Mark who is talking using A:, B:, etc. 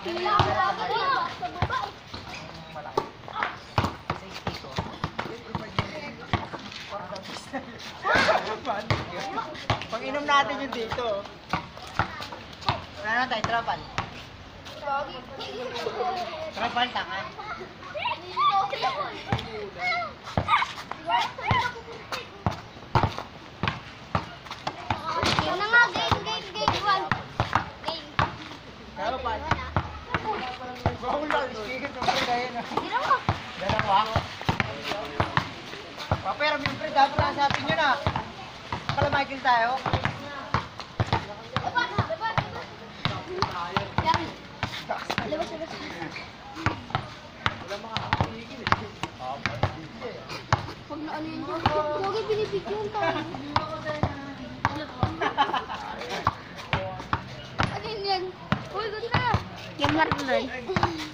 A: Pang-inom natin yung dito. Ano tayo, trapal? Trapal, tangan.
B: Yun na nga, game. Game.
A: Kaya pa. Bawal, speaker ng pre na.
B: Dalawa.
A: Dalawa? Pero siyempre, dapat lang sa atin yun ah. Pala Michael tayo. Wala makakapigil eh.
B: Pag naano yun dyan, huwag yung binibigyan tayo. Ano yun yan? Uy, ganda! Game Marlon.